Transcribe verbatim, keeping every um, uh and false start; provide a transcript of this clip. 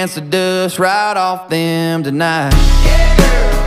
dance the dust right off them tonight. Yeah, girl.